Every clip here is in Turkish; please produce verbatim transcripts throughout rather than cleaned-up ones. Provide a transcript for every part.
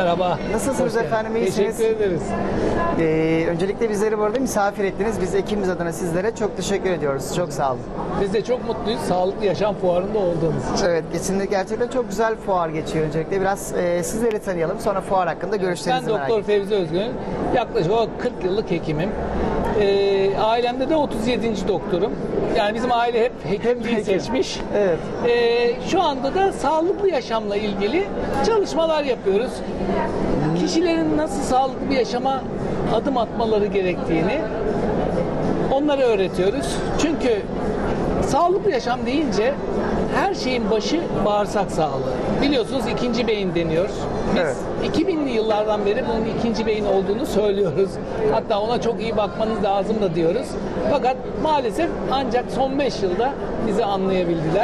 Merhaba. Nasılsınız Hoş efendim? geldin. İyisiniz? Teşekkür ederiz. Ee, öncelikle bizleri bu arada misafir ettiniz. Biz ekibimiz adına sizlere çok teşekkür ediyoruz. Çok sağ olun. Biz de çok mutluyuz Sağlıklı Yaşam Fuarı'nda olduğumuz için. Evet, kesinlikle gerçekten çok güzel fuar geçiyor. Öncelikle biraz e, sizleri tanıyalım. Sonra fuar hakkında Ben görüşlerinizi merak Doktor ediyorum. Fevzi Özgün. Yaklaşık olarak kırk yıllık hekimim. Ee, ailemde de otuz yedinci doktorum. Yani bizim aile hep hekimliği hekim. seçmiş. Evet. Ee, şu anda da sağlıklı yaşamla ilgili çalışmalar yapıyoruz. Kişilerin nasıl sağlıklı bir yaşama adım atmaları gerektiğini onlara öğretiyoruz. Çünkü sağlıklı yaşam deyince her şeyin başı bağırsak sağlığı. Biliyorsunuz ikinci beyin deniyor. Biz Evet. iki binli yıllardan beri bunun ikinci beyin olduğunu söylüyoruz. Hatta ona çok iyi bakmanız lazım da diyoruz. Fakat maalesef ancak son beş yılda bizi anlayabildiler.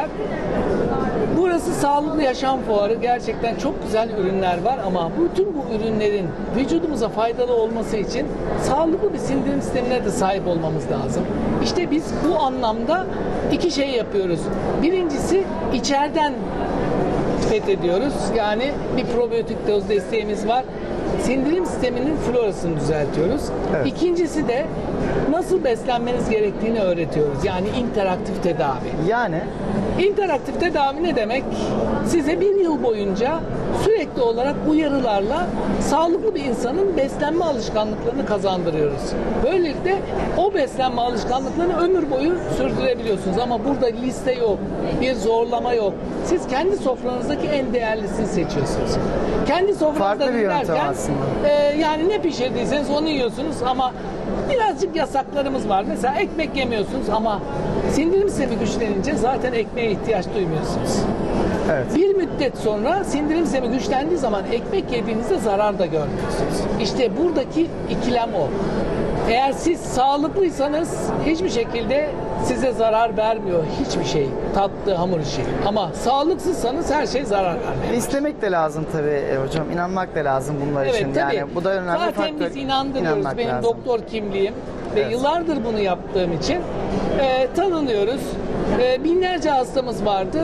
Burası Sağlıklı Yaşam Fuarı. Gerçekten çok güzel ürünler var ama bütün bu ürünlerin vücudumuza faydalı olması için sağlıklı bir sindirim sistemine de sahip olmamız lazım. İşte biz bu anlamda iki şey yapıyoruz. Birincisi içeriden fethediyoruz. Yani bir probiyotik doz desteğimiz var. Sindirim sisteminin florasını düzeltiyoruz. Evet. İkincisi de nasıl beslenmeniz gerektiğini öğretiyoruz. Yani interaktif tedavi. Yani İnteraktif tedavi ne demek? Size bir yıl boyunca sürekli olarak uyarılarla sağlıklı bir insanın beslenme alışkanlıklarını kazandırıyoruz. Böylelikle o beslenme alışkanlıklarını ömür boyu sürdürebiliyorsunuz. Ama burada liste yok, bir zorlama yok. Siz kendi sofranızdaki en değerlisini seçiyorsunuz. Kendi sofranızda Farklı bir yöntem derken, aslında. e, yani ne pişirdiyseniz onu yiyorsunuz ama birazcık yasaklarımız var. Mesela ekmek yemiyorsunuz ama sindirim sistemi güçlenince zaten ekmeğe ihtiyaç duymuyorsunuz. evet. Bir müddet sonra sindirim sistemi güçlendiği zaman ekmek yediğinizde zarar da görmüyorsunuz. İşte buradaki ikilem o. Eğer siz sağlıklıysanız hiçbir şekilde size zarar vermiyor hiçbir şey. Tatlı, hamur işi. Ama sağlıksızsanız her şey zarar vermiyor. İstemek de lazım tabii e, hocam. İnanmak da lazım bunlar Evet için. tabii. Yani bu da önemli Zaten faktör. biz inandırıyoruz. İnanmak Benim lazım. doktor kimliğim ve Evet. yıllardır bunu yaptığım için e, tanınıyoruz. E, binlerce hastamız vardı.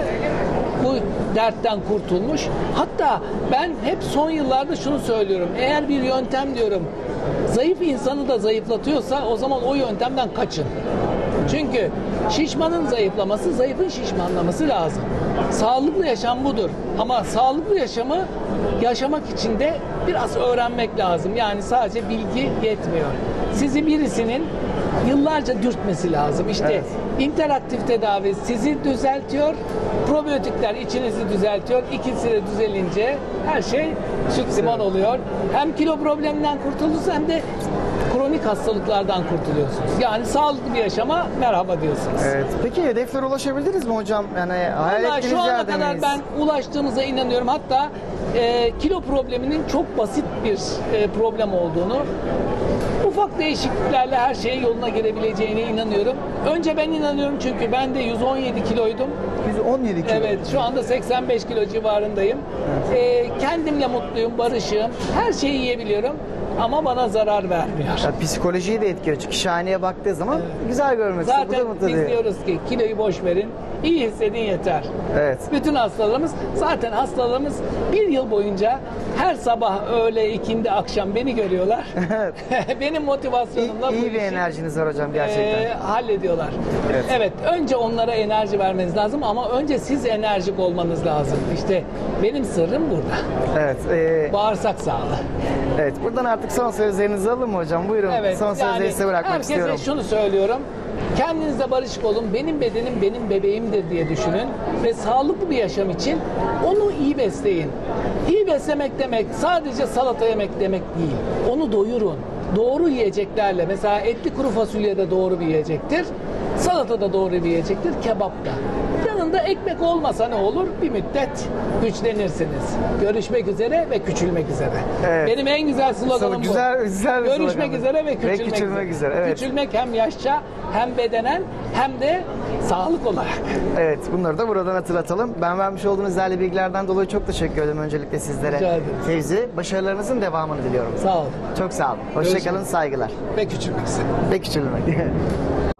Bu dertten kurtulmuş. Hatta ben hep son yıllarda şunu söylüyorum. Eğer bir yöntem diyorum zayıf insanı da zayıflatıyorsa o zaman o yöntemden kaçın. Çünkü şişmanın zayıflaması, zayıfın şişmanlaması lazım. Sağlıklı yaşam budur. Ama sağlıklı yaşamı yaşamak için de biraz öğrenmek lazım. Yani sadece bilgi yetmiyor. Sizi birisinin yıllarca dürtmesi lazım. İşte Evet. interaktif tedavi sizi düzeltiyor, probiyotikler içinizi düzeltiyor. İkisi de düzelince her şey süt limon oluyor. Hem kilo probleminden kurtulursunuz hem de kronik hastalıklardan kurtuluyorsunuz. Yani sağlıklı bir yaşama merhaba diyorsunuz. Evet. Peki hedeflere ulaşabildiniz mi hocam? Yani hayal Vallahi ettiğiniz şu ana yerde kadar miyiz? ben ulaştığımıza inanıyorum. Hatta e, kilo probleminin çok basit bir e, problem olduğunu, ufak değişikliklerle her şey yoluna girebileceğine inanıyorum. Önce ben inanıyorum çünkü ben de yüz on yedi kiloydum. yüz on yedi kilo. Evet, şu anda seksen beş kilo civarındayım. E, kendimle mutluyum, barışığım. Her şeyi yiyebiliyorum ama bana zarar vermiyor. Ya, psikolojiyi de etkiliyor. Çünkü kişi aynaya baktığı zaman güzel görmek istiyor. Bu da Zaten mutlu biz ediyor. diyoruz ki kiloyu boş verin, iyi hissedin yeter. Evet. Bütün hastalarımız, zaten hastalarımız bir yıl boyunca her sabah, öğle, ikindi, akşam beni görüyorlar. Evet. Benim motivasyonumla İyi, bu iyi bir işi, enerjiniz var hocam gerçekten. e, hallediyorlar. Evet. Evet, önce onlara enerji vermeniz lazım ama önce siz enerjik olmanız lazım. İşte benim sırrım burada. Evet. e, Bağırsak sağlığı. evet. Buradan artık son sözlerinizi alalım mı hocam? Buyurun. Evet, son sözleri size bırakmak herkese istiyorum. şunu söylüyorum. Kendinizle barışık olun. Benim bedenim benim bebeğimdir diye düşünün. Ve sağlıklı bir yaşam için onu iyi besleyin. İyi beslemek demek sadece salata yemek demek değil. Onu doyurun. Doğru yiyeceklerle. Mesela etli kuru fasulye de doğru bir yiyecektir. Salata da doğru bir yiyecektir. Kebap da. Yanında ekmek olmasa ne olur? Bir müddet güçlenirsiniz. Görüşmek üzere ve küçülmek üzere. Evet. Benim en güzel sloganım bu. Güzel, güzel bir Görüşmek slogan. üzere ve küçülmek, Ve küçülmek üzere, evet. Küçülmek hem yaşça hem bedenen hem de sağlık olarak. Evet, bunları da buradan hatırlatalım. Ben vermiş olduğunuz değerli bilgilerden dolayı çok teşekkür ederim öncelikle sizlere. Rica ederim. Fevzi, başarılarınızın devamını diliyorum. Sağ olun. Çok sağ olun. Hoşçakalın, Görüşmek saygılar. Ve küçülmek üzere. Ve küçülmek.